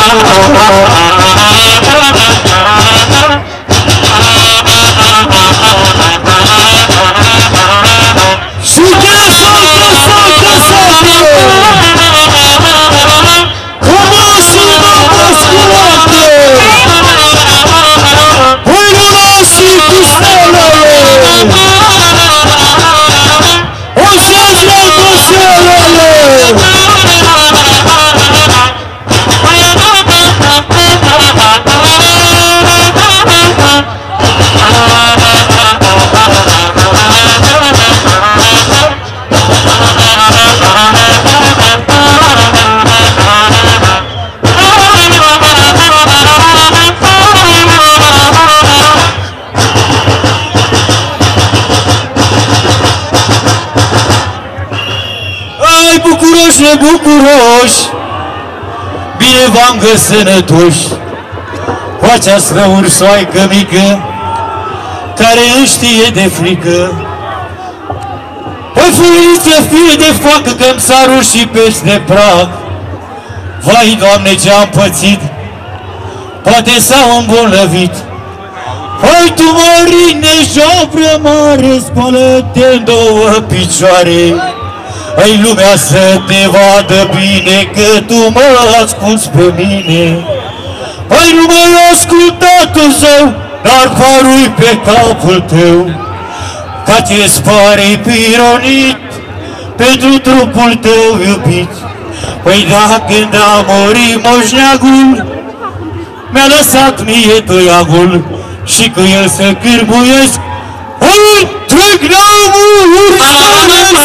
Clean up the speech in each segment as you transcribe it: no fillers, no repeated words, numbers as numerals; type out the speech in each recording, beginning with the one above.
Bucuroși, bine v-am găsit sănătoși, cu această ursoaică mică, care îmi știe de frică. Păi furiță fie de facă că-mi s-a rușit peste prag. Vai, Doamne, ce-am pățit, poate s-au îmbolnăvit. Hai tu, mărine, jobră mare, spală-te în două picioare. Hai lumea să te vadă bine, că tu mă asculți pe mine. Hai nu mă ascultatul său, dar parui pe capul tău, ca ți-ți pare pironit pentru trupul tău iubit. Păi da, când a murit moșneagul, mi-a lăsat mie toiagul și cu el să cârmuiesc întreg neamul urșănesc.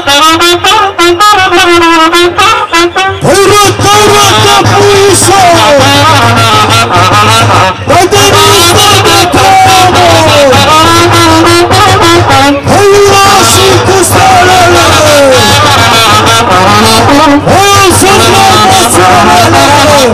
Păi rătă puișă, păi de niște de treabă, păi lași cu stelele, păi o să-ți luăm țelele.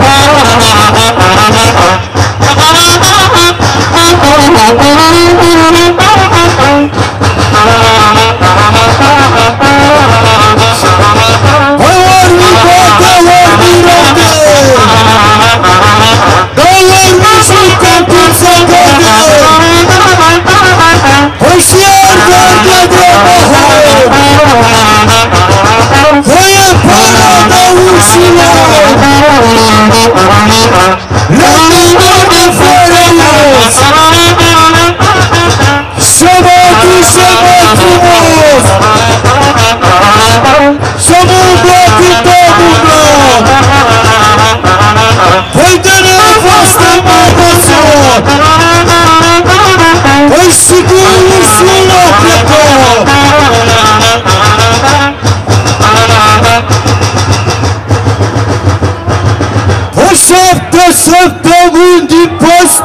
Săptămâni din post,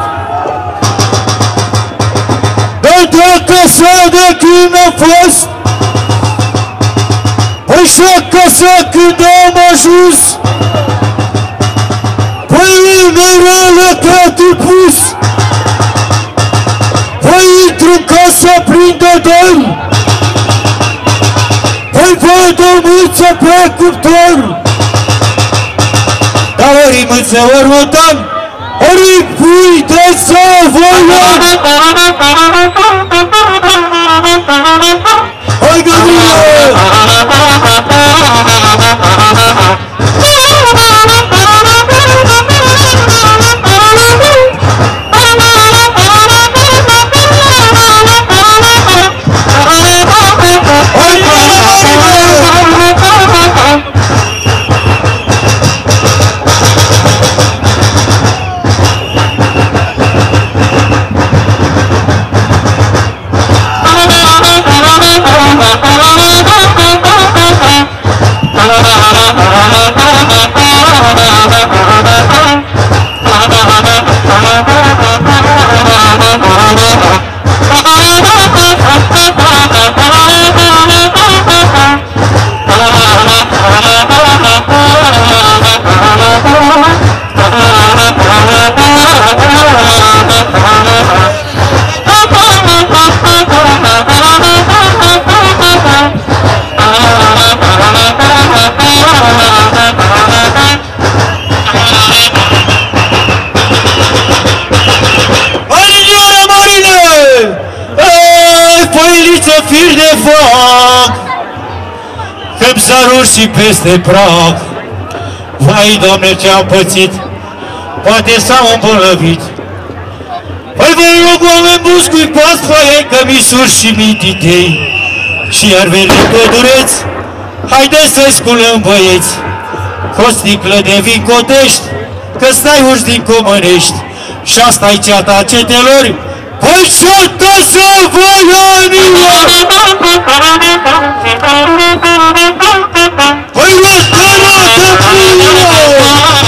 dar dacă s-a de când am fost, păi și acasă când am ajuns, păi mi-era lăcatul pus, păi intru-n casa plin de dor, păi văd o mâță pe cuptor. Dar ori mâță, ori motan, ori pui de savoian. Hai, Gabriel! Căpzaruri și peste prag. Vai, Doamne, ce-am pățit, poate s-au îmbolnăvit. Păi vă rog, oameni buni, scuipați foaie, cămisuri și mititei, și iar veni pădureți, haideți să-i sculăm, băieți, cu o sticlă de vin cotești, că stai urși din Comănești, și asta-i ceata cetelor, păi ceata Savoianilor! Păi rotă puiilor!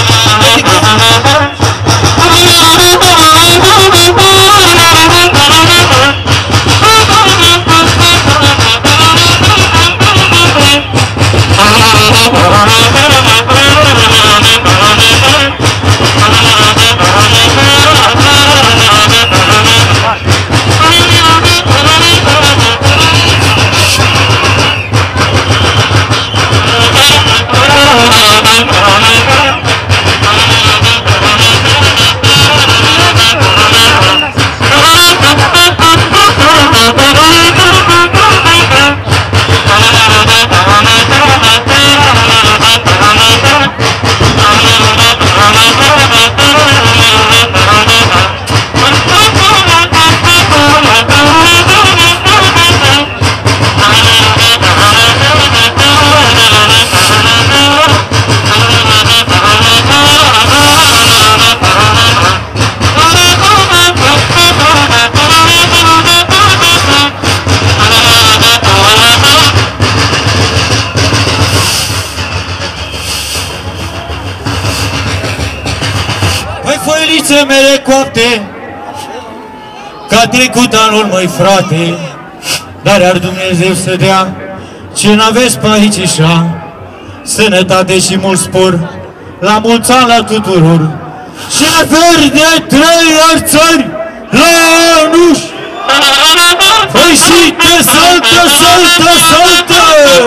Mele coapte, că-a trecut anul, măi frate, dar ar Dumnezeu să dea ce n-aveți pe aici așa, sănătate și mult spor, la mulți ani la tuturor, și verde 3 arțări la anuș, păi și te saltă, saltă, saltă!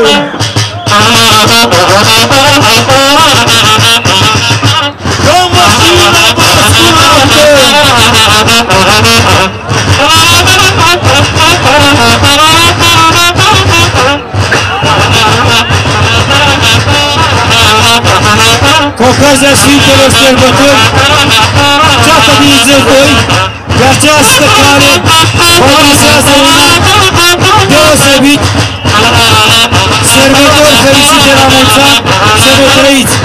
Cu ocazia Sfintelor Sărbători, ceata din Zăvoi, pe această cale, organizează un an deosebit, sărbători fericite la mulți ani, să vă trăiți!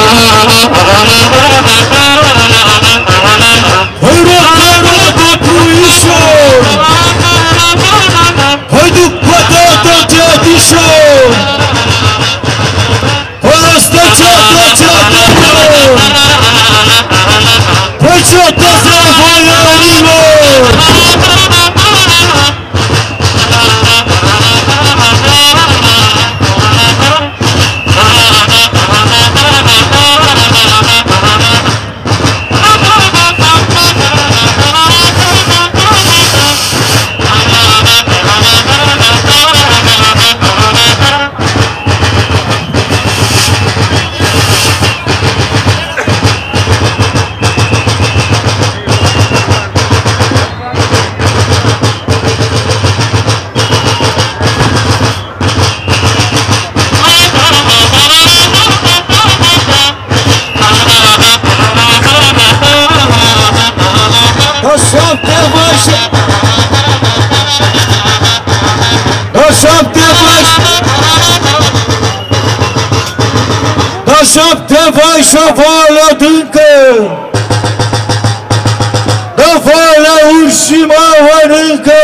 Păi rotă, rotă, puișor! Păi după toată ceatișor! Păi ăsta ceată, ceatelor! Păi ceată Savoianilor! Șapte vai și o vală adâncă, de valea urși mă mănâncă,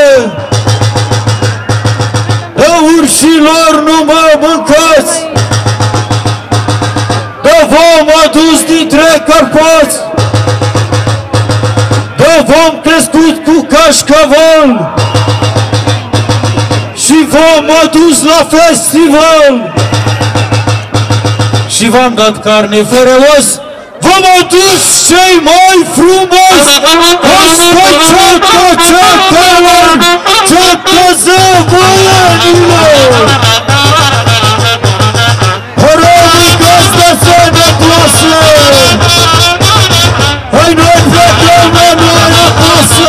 de urșilor nu mă mâncați, de v-am adus dintre Carpați, de v-am crescut cu cașcaval și v-am adus la festival. Și v-am dat carne fără os, v-am adus cei mai frumoși! Asta ceată ceatelor, ceată Savoianilor! Rămâi gazda sănătoasă! Hai noi plecăm la noi acasă!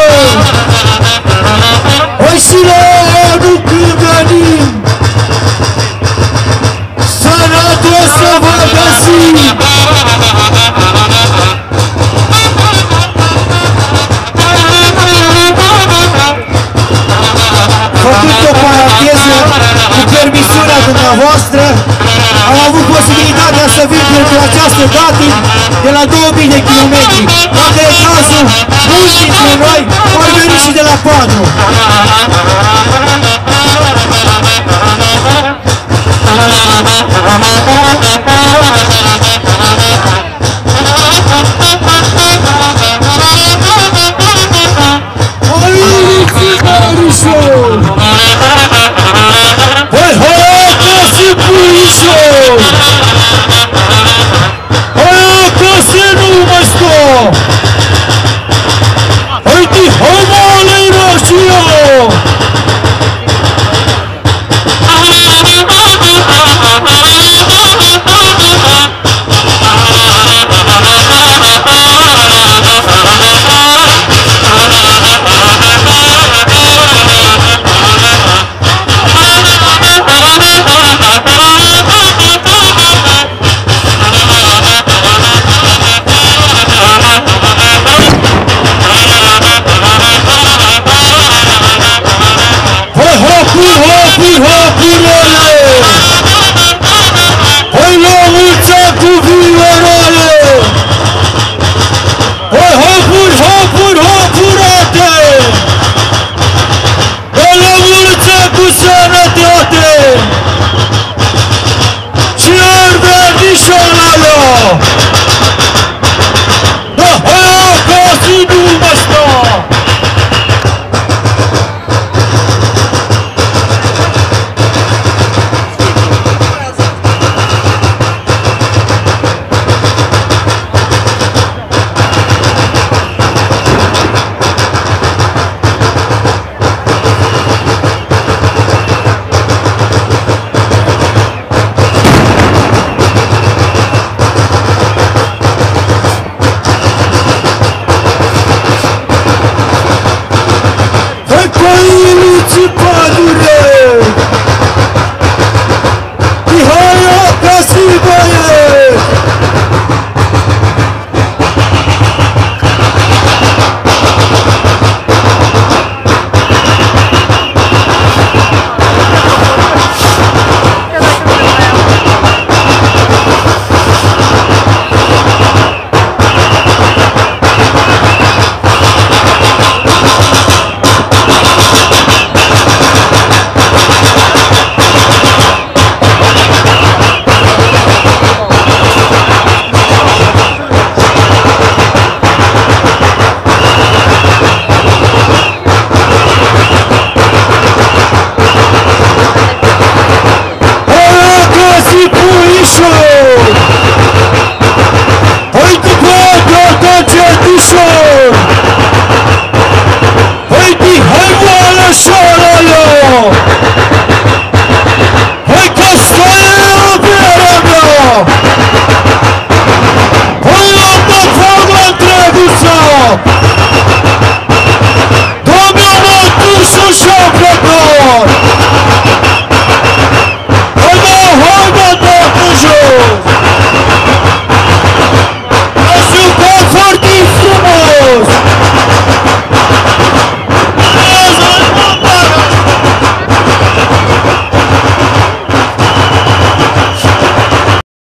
Hai și la anul când venim, au avut posibilitatea să vin pentru această dată de la 2000 de kilometri. Dacă e cazul, mulți dintre noi au venit și de la Padru.